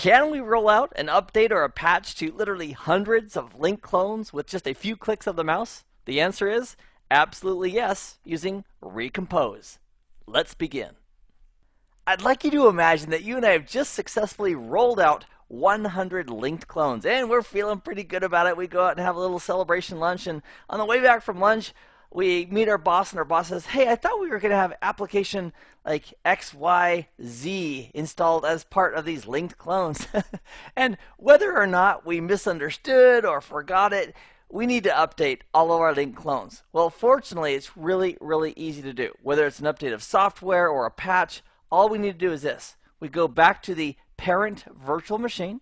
Can we roll out an update or a patch to literally hundreds of link clones with just a few clicks of the mouse? The answer is absolutely yes, using Recompose. Let's begin. I'd like you to imagine that you and I have just successfully rolled out 100 linked clones, and we're feeling pretty good about it. We go out and have a little celebration lunch, and on the way back from lunch, we meet our boss, and our boss says, hey, I thought we were going to have application like XYZ installed as part of these linked clones. And whether or not we misunderstood or forgot it, we need to update all of our linked clones. Well, fortunately, it's really, really easy to do. Whether it's an update of software or a patch, all we need to do is this. We go back to the parent virtual machine.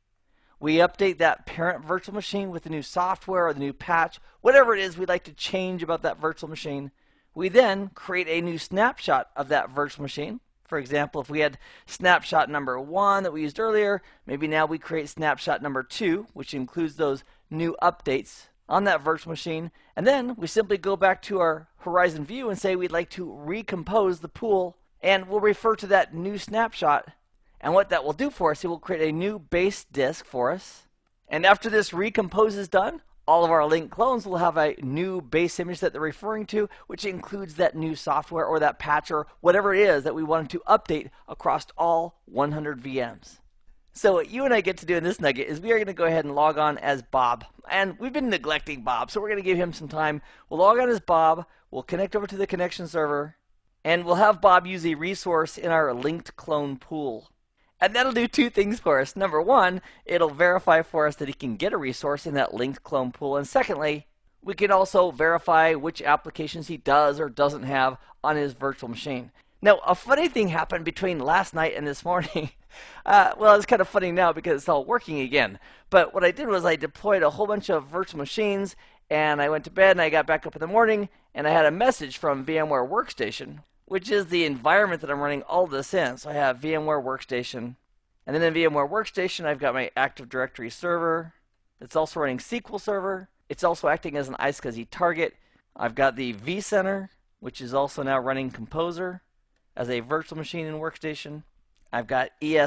We update that parent virtual machine with the new software or the new patch, whatever it is we'd like to change about that virtual machine. We then create a new snapshot of that virtual machine. For example, if we had snapshot number 1 that we used earlier, maybe now we create snapshot number 2, which includes those new updates on that virtual machine. And then we simply go back to our Horizon view and say we'd like to recompose the pool, and we'll refer to that new snapshot. And what that will do for us, it will create a new base disk for us. And after this recompose is done, all of our linked clones will have a new base image that they're referring to, which includes that new software or that patch or whatever it is that we wanted to update across all 100 VMs. So what you and I get to do in this nugget is we are going to go ahead and log on as Bob. And we've been neglecting Bob, so we're going to give him some time. We'll log on as Bob, we'll connect over to the connection server, and we'll have Bob use a resource in our linked clone pool. And that'll do two things for us. Number one, it'll verify for us that he can get a resource in that linked clone pool. And secondly, we can also verify which applications he does or doesn't have on his virtual machine. Now, a funny thing happened between last night and this morning. Well, it's kind of funny now because it's all working again. But what I did was I deployed a whole bunch of virtual machines, and I went to bed, and I got back up in the morning, and I had a message from VMware Workstation, which is the environment that I'm running all this in. So I have VMware Workstation. And then in VMware Workstation, I've got my Active Directory server. It's also running SQL Server. It's also acting as an iSCSI target. I've got the vCenter, which is also now running Composer as a virtual machine in Workstation. I've got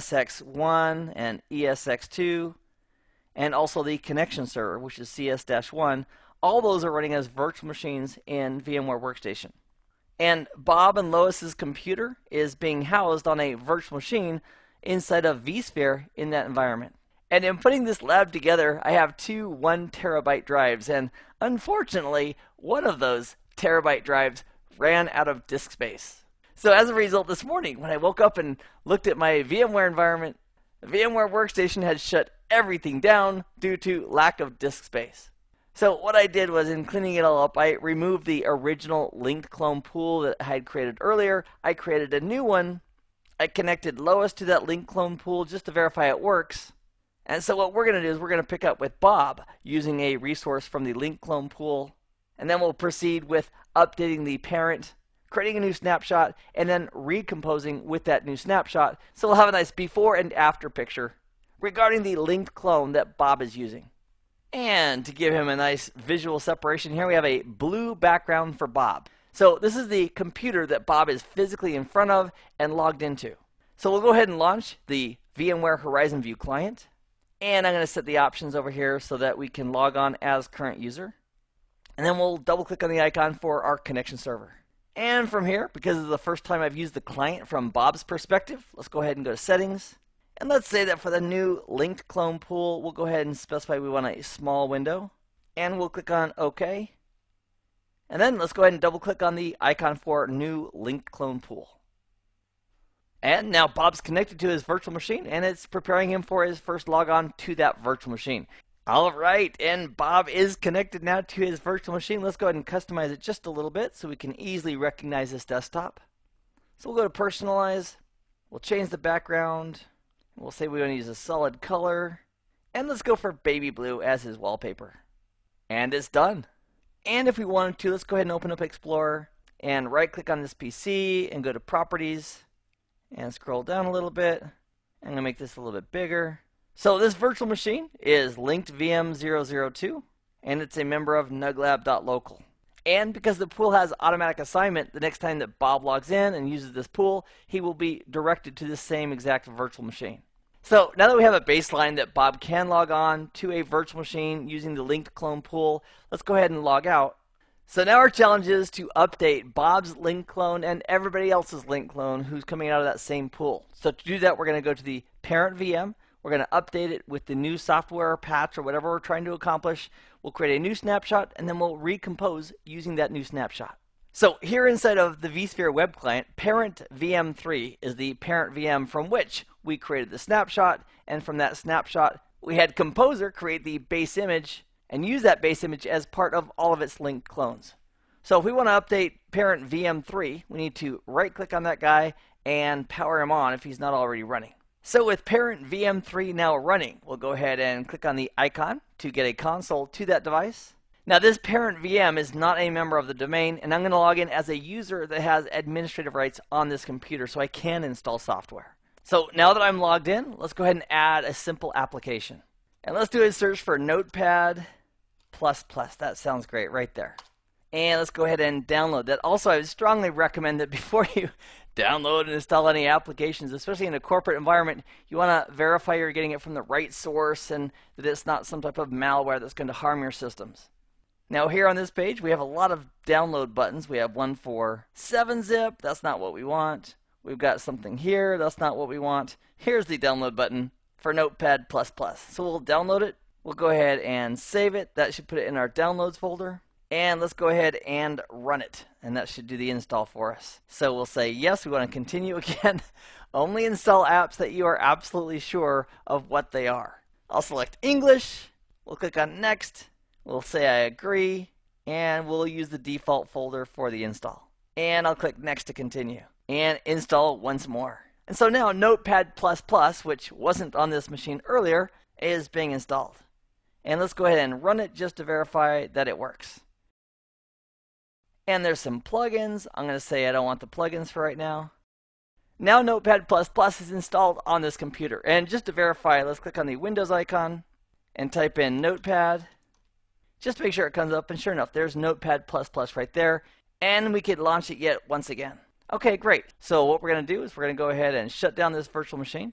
ESX1 and ESX2, and also the connection server, which is CS-1. All those are running as virtual machines in VMware Workstation. And Bob and Lois's computer is being housed on a virtual machine inside of vSphere in that environment. And in putting this lab together, I have two 1 terabyte drives, and unfortunately, one of those terabyte drives ran out of disk space. So as a result, this morning, when I woke up and looked at my VMware environment, VMware Workstation had shut everything down due to lack of disk space. So what I did was, in cleaning it all up, I removed the original linked clone pool that I had created earlier. I created a new one. I connected Lois to that linked clone pool just to verify it works. And so what we're going to do is we're going to pick up with Bob using a resource from the linked clone pool. And then we'll proceed with updating the parent, creating a new snapshot, and then recomposing with that new snapshot. So we'll have a nice before and after picture regarding the linked clone that Bob is using. And to give him a nice visual separation here, we have a blue background for Bob. So this is the computer that Bob is physically in front of and logged into. So we'll go ahead and launch the VMware Horizon View client. And I'm going to set the options over here so that we can log on as current user. And then we'll double click on the icon for our connection server. And from here, because it's the first time I've used the client from Bob's perspective, let's go ahead and go to settings. And let's say that for the new linked clone pool, we'll go ahead and specify we want a small window. And we'll click on OK. And then let's go ahead and double click on the icon for new linked clone pool. And now Bob's connected to his virtual machine, and it's preparing him for his first logon to that virtual machine. All right, and Bob is connected now to his virtual machine. Let's go ahead and customize it just a little bit so we can easily recognize this desktop. So we'll go to Personalize. We'll change the background. We'll say we want to use a solid color. And let's go for baby blue as his wallpaper. And it's done. And if we wanted to, let's go ahead and open up Explorer and right-click on this PC and go to Properties and scroll down a little bit. I'm going to make this a little bit bigger. So this virtual machine is linked VM002, and it's a member of nuglab.local. And because the pool has automatic assignment, the next time that Bob logs in and uses this pool, he will be directed to the same exact virtual machine. So now that we have a baseline that Bob can log on to a virtual machine using the linked clone pool, let's go ahead and log out. So now our challenge is to update Bob's linked clone and everybody else's linked clone who's coming out of that same pool. So to do that, we're going to go to the parent VM. We're going to update it with the new software or patch or whatever we're trying to accomplish. We'll create a new snapshot, and then we'll recompose using that new snapshot. So here inside of the vSphere web client, parent VM3 is the parent VM from which we created the snapshot, and from that snapshot, we had Composer create the base image and use that base image as part of all of its linked clones. So if we want to update parent VM3, we need to right-click on that guy and power him on if he's not already running. So with parent VM3 now running, we'll go ahead and click on the icon to get a console to that device. Now this parent VM is not a member of the domain, and I'm going to log in as a user that has administrative rights on this computer so I can install software. So now that I'm logged in, let's go ahead and add a simple application. And let's do a search for Notepad++. That sounds great right there. And let's go ahead and download that. Also, I would strongly recommend that before you download and install any applications, especially in a corporate environment, you want to verify you're getting it from the right source and that it's not some type of malware that's going to harm your systems. Now here on this page, we have a lot of download buttons. We have one for 7-zip. That's not what we want. We've got something here. That's not what we want. Here's the download button for Notepad++. So we'll download it. We'll go ahead and save it. That should put it in our downloads folder. And let's go ahead and run it. And that should do the install for us. So we'll say yes, we want to continue again. Only install apps that you are absolutely sure of what they are. I'll select English. We'll click on next. We'll say I agree. And we'll use the default folder for the install. And I'll click next to continue. And install once more. And so now Notepad++, which wasn't on this machine earlier, is being installed. And let's go ahead and run it just to verify that it works. And there's some plugins. I'm going to say I don't want the plugins for right now. Now Notepad++ is installed on this computer. And just to verify, let's click on the Windows icon and type in Notepad. Just to make sure it comes up. And sure enough, there's Notepad++ right there. And we could launch it yet once again. Okay, great. So what we're going to do is we're going to go ahead and shut down this virtual machine.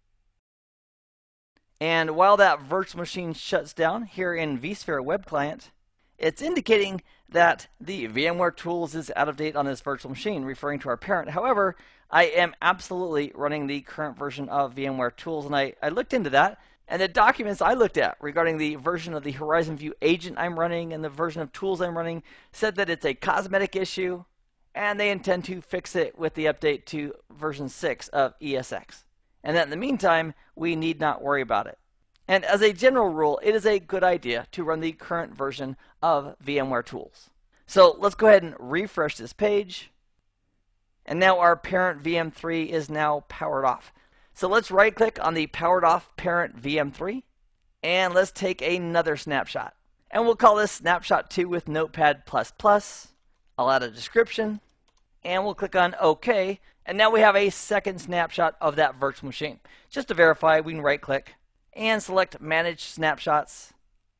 And while that virtual machine shuts down here in vSphere web client, it's indicating that the VMware Tools is out of date on this virtual machine, referring to our parent. However, I am absolutely running the current version of VMware Tools, and I looked into that, and the documents I looked at regarding the version of the Horizon View agent I'm running and the version of tools I'm running said that it's a cosmetic issue, and they intend to fix it with the update to version 6 of ESX. And that in the meantime, we need not worry about it. And as a general rule, it is a good idea to run the current version of VMware Tools. So let's go ahead and refresh this page. And now our parent VM3 is now powered off. So let's right click on the powered off parent VM3 and let's take another snapshot. And we'll call this snapshot 2 with Notepad++. I'll add a description and we'll click on OK. And now we have a second snapshot of that virtual machine. Just to verify, we can right click and select Manage Snapshots.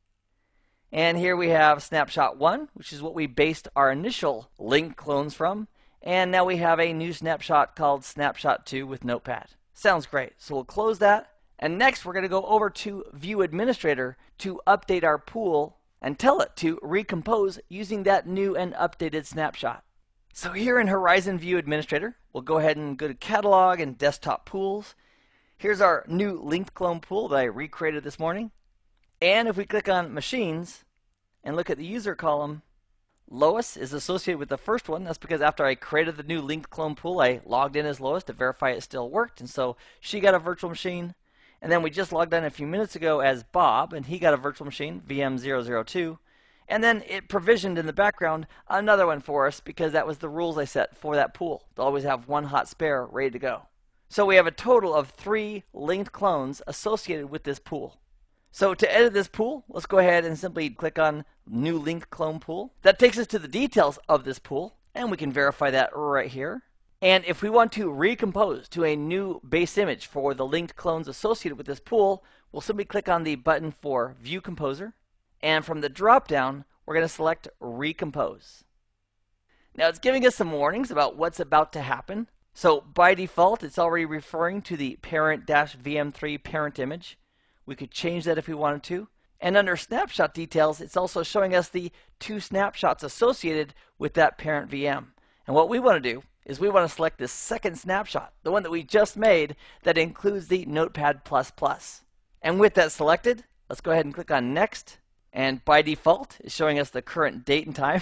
And here we have Snapshot 1, which is what we based our initial link clones from. And now we have a new snapshot called Snapshot 2 with Notepad. Sounds great. So we'll close that. And next we're going to go over to View Administrator to update our pool and tell it to recompose using that new and updated snapshot. So here in Horizon View Administrator, we'll go ahead and go to Catalog and Desktop Pools. Here's our new linked clone pool that I recreated this morning. And if we click on Machines and look at the user column, Lois is associated with the first one. That's because after I created the new linked clone pool, I logged in as Lois to verify it still worked. And so she got a virtual machine. And then we just logged in a few minutes ago as Bob, and he got a virtual machine, VM002. And then it provisioned in the background another one for us because that was the rules I set for that pool, to always have one hot spare ready to go. So we have a total of 3 linked clones associated with this pool. So to edit this pool, let's go ahead and simply click on New Linked Clone Pool. That takes us to the details of this pool, and we can verify that right here. And if we want to recompose to a new base image for the linked clones associated with this pool, we'll simply click on the button for View Composer. And from the drop-down, we're going to select Recompose. Now it's giving us some warnings about what's about to happen. So by default, it's already referring to the parent-VM3 parent image. We could change that if we wanted to. And under snapshot details, it's also showing us the 2 snapshots associated with that parent VM. And what we want to do is we want to select this second snapshot, the one that we just made that includes the Notepad++. And with that selected, let's go ahead and click on Next. And by default, it's showing us the current date and time.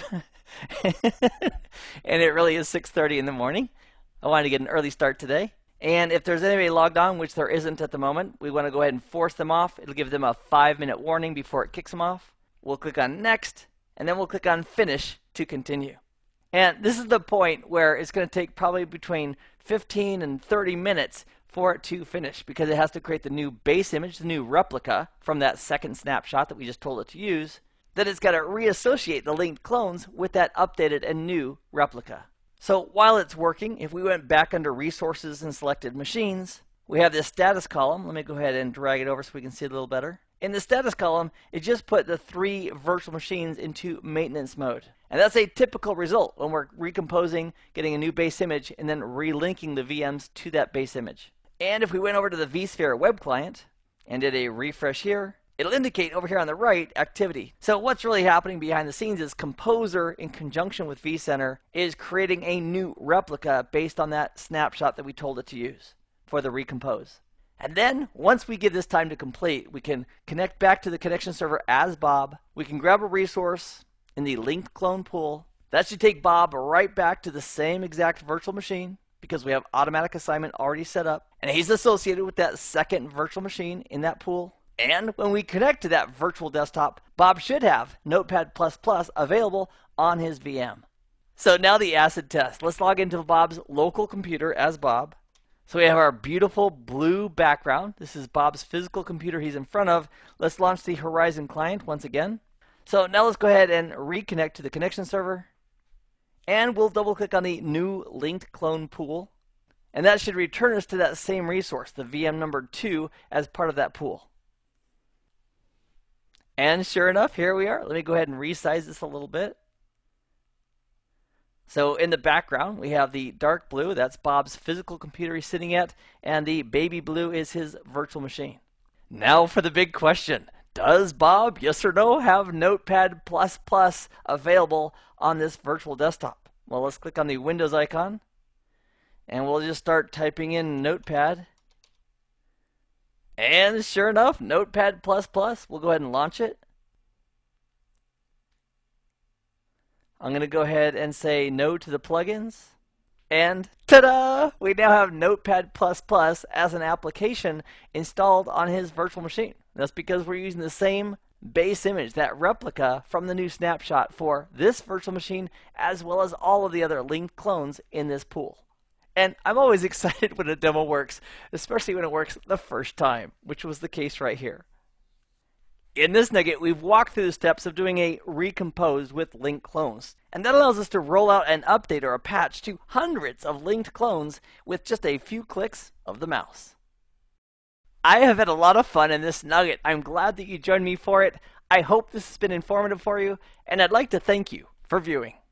And it really is 6:30 in the morning. I wanted to get an early start today. And if there's anybody logged on, which there isn't at the moment, we want to go ahead and force them off. It'll give them a 5-minute warning before it kicks them off. We'll click on Next, and then we'll click on Finish to continue. And this is the point where it's going to take probably between 15 and 30 minutes for it to finish, because it has to create the new base image, the new replica from that second snapshot that we just told it to use. Then it's got to reassociate the linked clones with that updated and new replica. So while it's working, if we went back under Resources and selected Machines, we have this status column. Let me go ahead and drag it over so we can see it a little better. In the status column, it just put the 3 virtual machines into maintenance mode. And that's a typical result when we're recomposing, getting a new base image, and then relinking the VMs to that base image. And if we went over to the vSphere web client and did a refresh here, it'll indicate over here on the right activity. So what's really happening behind the scenes is Composer, in conjunction with vCenter, is creating a new replica based on that snapshot that we told it to use for the recompose. And then once we give this time to complete, we can connect back to the connection server as Bob. We can grab a resource in the linked clone pool. That should take Bob right back to the same exact virtual machine, because we have automatic assignment already set up, and he's associated with that second virtual machine in that pool. And when we connect to that virtual desktop, Bob should have Notepad++ available on his VM. So now the acid test. Let's log into Bob's local computer as Bob. So we have our beautiful blue background. This is Bob's physical computer he's in front of. Let's launch the Horizon client once again. So now let's go ahead and reconnect to the connection server. And we'll double click on the new linked clone pool. And that should return us to that same resource, the VM number 2, as part of that pool. And sure enough, here we are. Let me go ahead and resize this a little bit. So in the background, we have the dark blue. That's Bob's physical computer he's sitting at. And the baby blue is his virtual machine. Now for the big question. Does Bob, yes or no, have Notepad++ available on this virtual desktop? Well, let's click on the Windows icon. And we'll just start typing in Notepad. And sure enough, Notepad++, we'll go ahead and launch it. I'm going to go ahead and say no to the plugins. And ta-da! We now have Notepad++ as an application installed on his virtual machine. That's because we're using the same base image, that replica from the new snapshot for this virtual machine, as well as all of the other linked clones in this pool. And I'm always excited when a demo works, especially when it works the first time, which was the case right here. In this nugget, we've walked through the steps of doing a recompose with linked clones. And that allows us to roll out an update or a patch to hundreds of linked clones with just a few clicks of the mouse. I have had a lot of fun in this nugget. I'm glad that you joined me for it. I hope this has been informative for you, and I'd like to thank you for viewing.